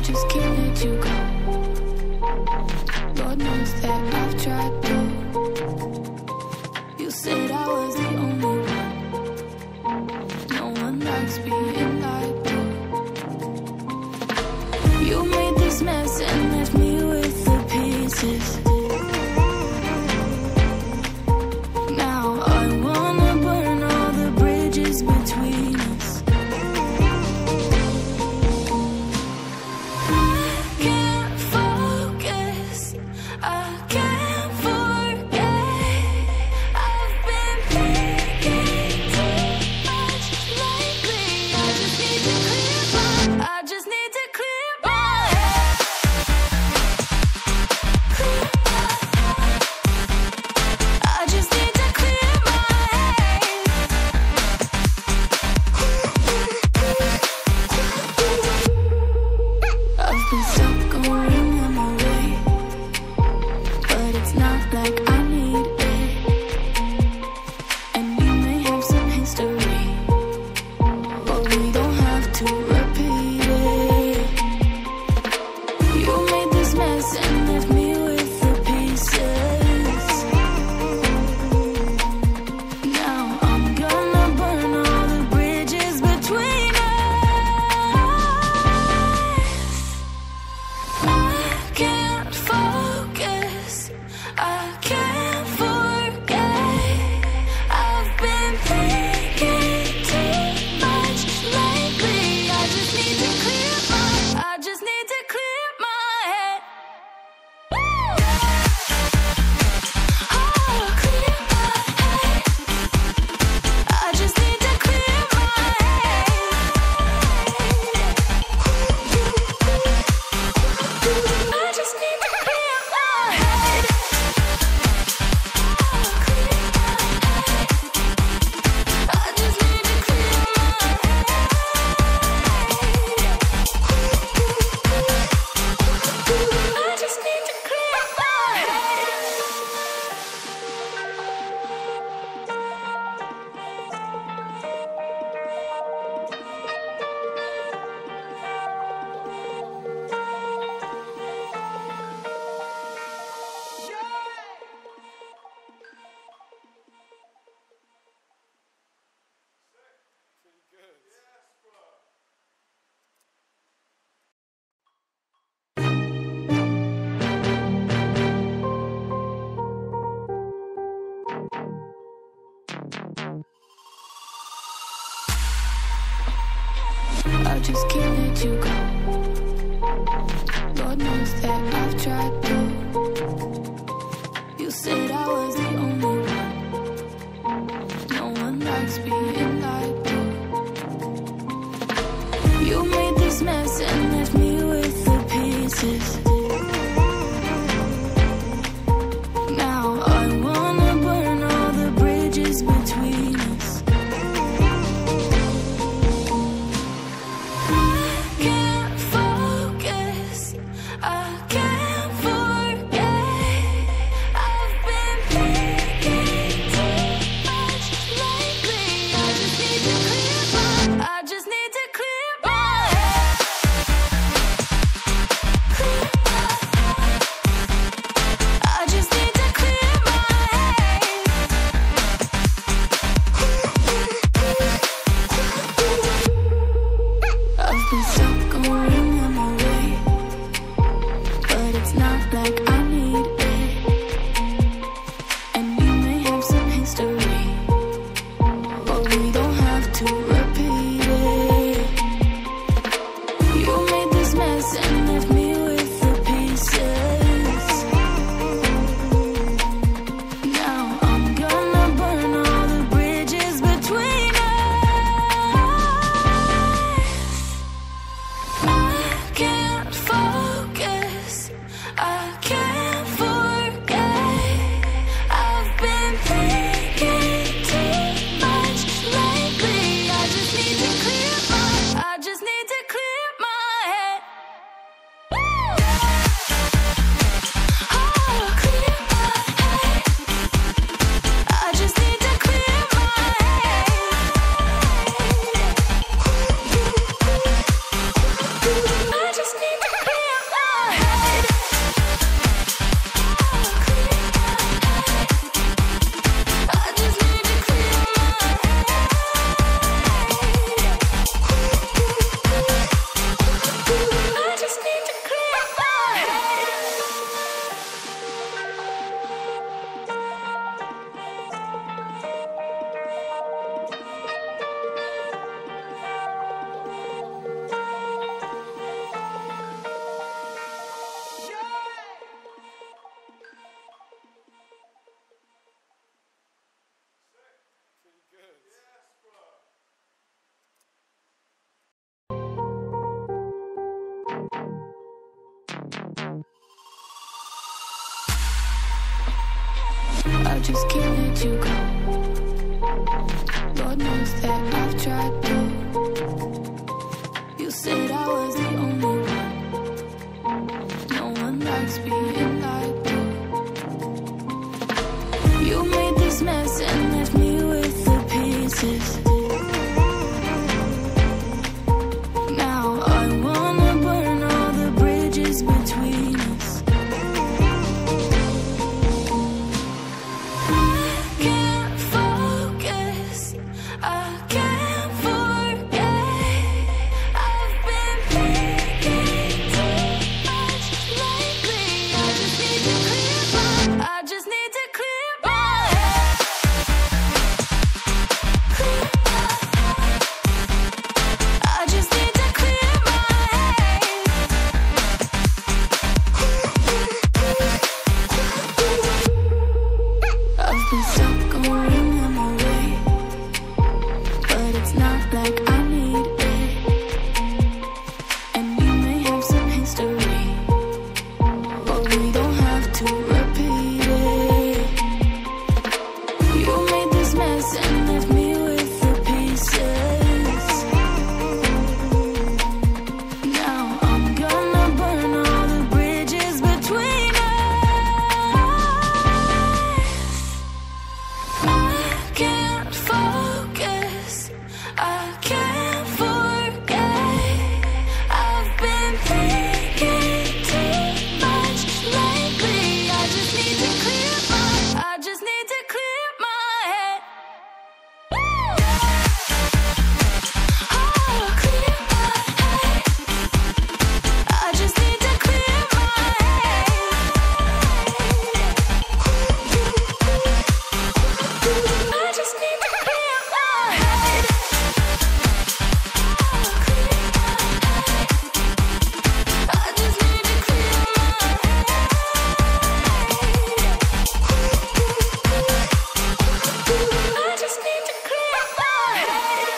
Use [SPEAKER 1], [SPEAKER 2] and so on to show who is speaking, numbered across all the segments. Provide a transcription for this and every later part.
[SPEAKER 1] just can't let you go. Lord knows that I've tried to. You said I was the only one. No one likes being lied to. You made this mess and left me with the pieces. Now I wanna burn all the bridges between us. I can't focus, I can't forget. I've been thinking too much lately. I just need to clear my head. I just need to clear my head. I've been stuck going on my way, but it's not like I need it. And we may have some history, but we don't have to repeat it. You made this mess and left me with the pieces. Now I'm gonna burn all the bridges between us. I can't focus, I can't forget. I've been thinking too much lately. I just need to clear my head. Oh, clear my head. I just need to clear my head. I just need to clear my head. I just need to clear my head. I just need to clear my head. I just can't let you go. Lord knows that I've tried to. You said I was the only one. No one likes being lied to. You made this mess and left me with the pieces. Now I wanna burn all the bridges between us. I can't focus, I can't forget. I just can't let you go. Lord knows that I've tried to. You said I was the only one. No one likes being lied to. You made this mess and left me with the pieces. Now I wanna burn all the bridges between us. I can't focus, I can't forget. I've been thinking too much lately. I just need to clear my head. I just need to clear my I've been stuck on a memory, but it's not like I need it. And we may have some history, but we don't have to repeat it. You made this mess and left me with the pieces. Now I'm gonna burn all the bridges between us. I can't focus, I can't forget. I've been thinking too much lately. I just need to clear my head. Oh, clear my head. I just need to clear my head. I just need to clear my head. I just need to clear my I just need to clear my head.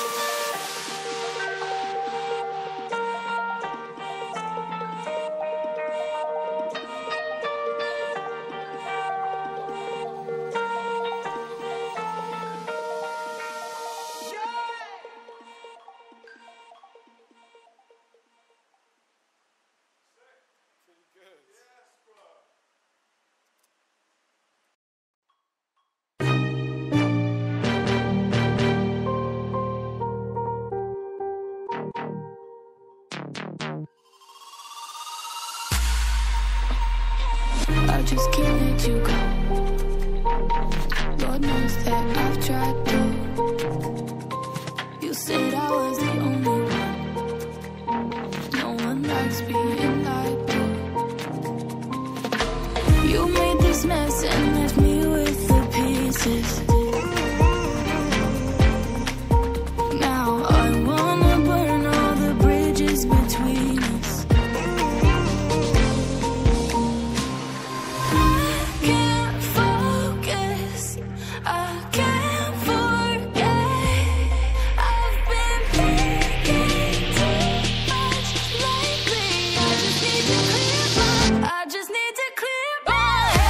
[SPEAKER 1] I just can't let you go. Lord knows that I've tried to. You said I was the only one. No one likes being lied to. You made this mess and left me with the pieces. Now I wanna burn all the bridges between us. I can't focus, I can't forget. I've been thinking too much lately. I just need to clear my head.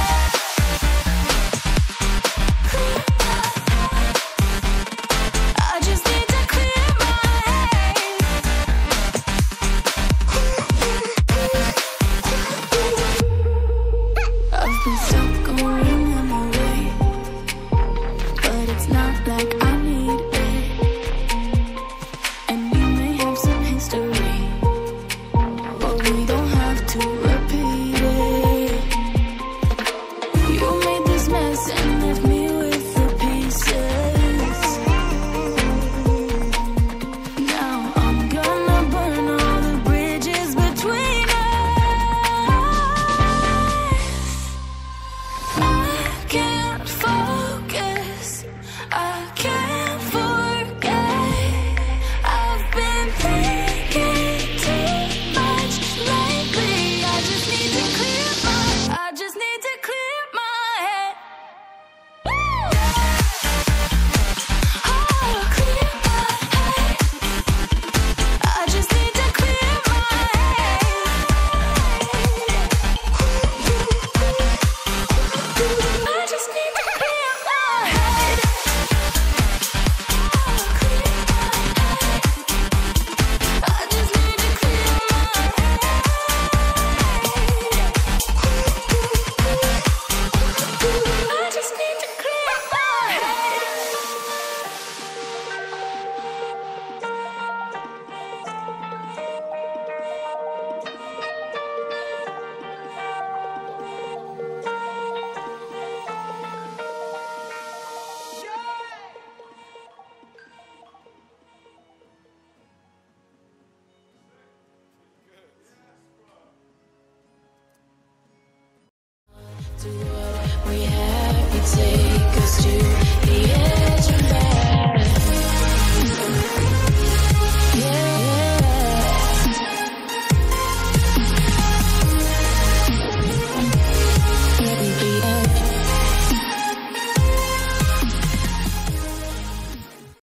[SPEAKER 1] to